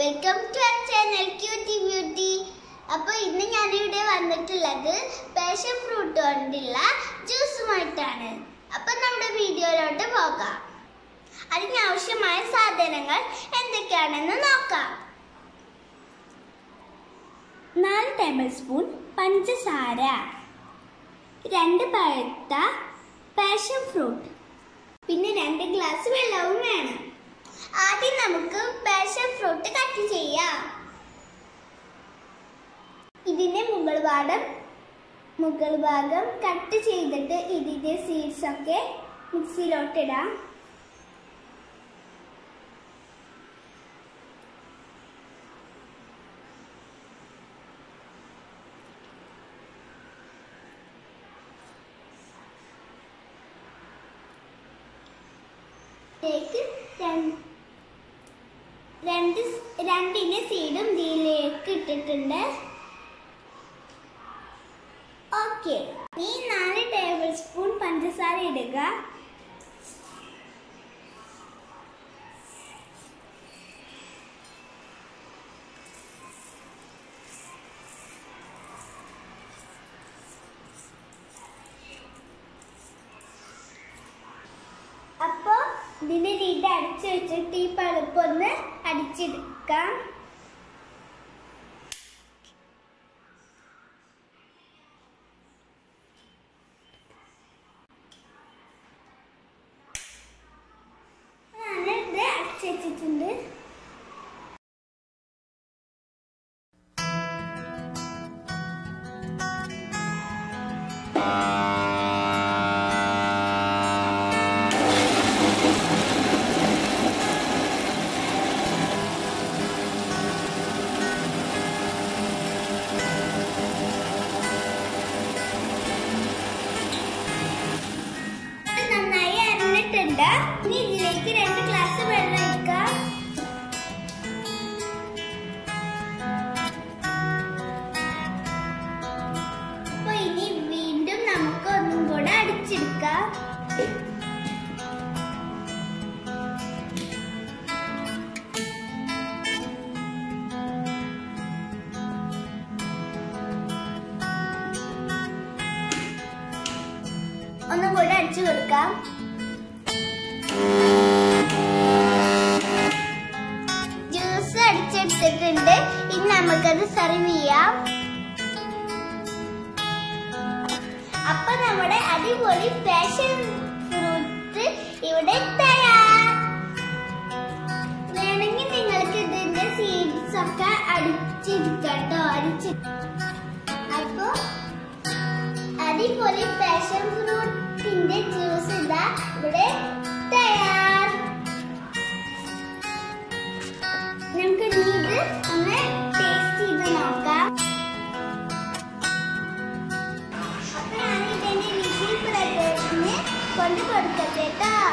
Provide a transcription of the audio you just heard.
Welcome to our channel cutie beauty. അപ്പോൾ ഇന്ന് ഞാനിവിടെ വന്നിട്ടുള്ളത് പാഷൻ ഫ്രൂട്ട് കൊണ്ടുള്ള ജ്യൂസുമായിട്ടാണ്. അപ്പോൾ നമ്മുടെ വീഡിയോയിലോട്ട് പോകാം. അതിനാവശ്യമായ സാധനങ്ങൾ എന്തൊക്കെയാണെന്ന് നോക്കാം. 4 ടേബിൾ സ്പൂൺ പഞ്ചസാര, 2 പഴുത്ത പാഷൻ ഫ്രൂട്ട്, പിന്നെ 2 ഗ്ലാസ് വെള്ളവും വേണം. ആദ്യം നമുക്ക് പാഷൻ ഫ്രൂട്ട് കട്ട് ചെയ്യാം. ഇതിന്റെ മുകൾ ഭാഗം കട്ട് ചെയ്തിട്ട് ഇതിന്റെ സീഡ്സ് ഒക്കെ മിക്സിയിലോട്ട് ഇടാം. രണ്ടിന്റെ സീഡും ഇതിലേക്ക് ഇട്ടിട്ടുണ്ട്. ഓക്കെ, ഈ 4 ടേബിൾ സ്പൂൺ പഞ്ചസാര ഇടുക. അപ്പോ ഇതിന്റെ ലീഡ് അടിച്ചു വെച്ചിട്ട് ഈ പഴുപ്പൊന്ന് അടിച്ചെടുക്കാം. ഞാനിത് അടിച്ചു വെച്ചിട്ടുണ്ട്. നന്നായി അരഞ്ഞിട്ടുണ്ട്. ഇനി ഇതിലേക്ക് 2 ഗ്ലാസ് വെള്ളം ഒഴിക്കാം. അപ്പൊ ഇനി വീണ്ടും നമുക്ക് ഒന്നും കൂടെ അടിച്ചെടുക്കാം. ഒന്നും കൂടെ അടിച്ചു കൊടുക്കാം. ജ്യൂസ് അടിച്ചെടുത്തിട്ടുണ്ട്. ഇനി നമുക്കത് സെർവ് ചെയ്യാം. അപ്പൊ നമ്മുടെ അടിപൊളി പാഷൻ ഫ്രൂട്ട് ഇവിടെ തയ്യാർ. വേണമെങ്കിൽ നിങ്ങൾക്ക് ഇതിന്റെ സീഡ്സ് ഒക്കെ അടിച്ചെടുക്കട്ടോ. അപ്പൊ അടിപൊളി പാഷൻ ഫ്രൂട്ടിന്റെ ജ്യൂസ് ഇതാ ഇവിടെ തയ്യാർ. നമുക്ക് ഇത് ഒന്ന് ടേസ്റ്റ് ചെയ്ത് നോക്കാം. അപ്പൊ ഞാൻ ഇതിന്റെ വിഷു പ്രദേശത്തിന് കൊണ്ടു കൊടുക്കട്ടെ.